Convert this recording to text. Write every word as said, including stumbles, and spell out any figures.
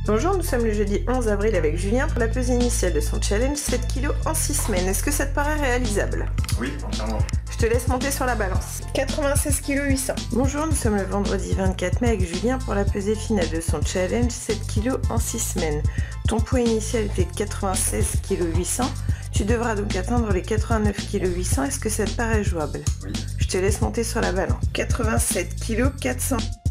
Bonjour, nous sommes le jeudi onze avril avec Julien pour la pesée initiale de son challenge sept kilos en six semaines. Est-ce que ça te paraît réalisable? Oui, entièrement. Je te laisse monter sur la balance. quatre-vingt-seize virgule huit kilos. Bonjour, nous sommes le vendredi vingt-quatre mai avec Julien pour la pesée finale de son challenge sept kilos en six semaines. Ton poids initial était de quatre-vingt-seize virgule huit kilos. Tu devras donc atteindre les quatre-vingt-neuf virgule huit kilos. Est-ce que ça te paraît jouable? Oui. Je te laisse monter sur la balance. quatre-vingt-sept virgule quatre cents kilos.